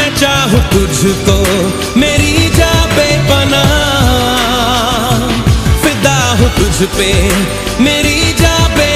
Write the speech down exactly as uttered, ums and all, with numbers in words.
चाहूं तुझको मेरी जा बेपनाह, फिदा हूं तुझ पे मेरी जा बे